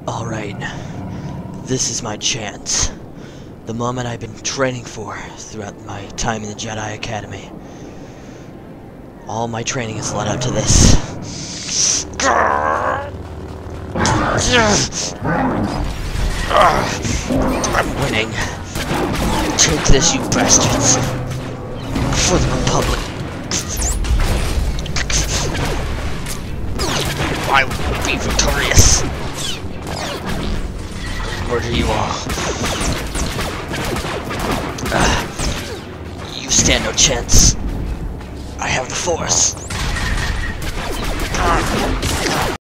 Alright, this is my chance. The moment I've been training for throughout my time in the Jedi Academy. All my training has led up to this. I'm winning. Take this, you bastards. For the Republic. I will be victorious. Murder you all. You stand no chance. I have the Force.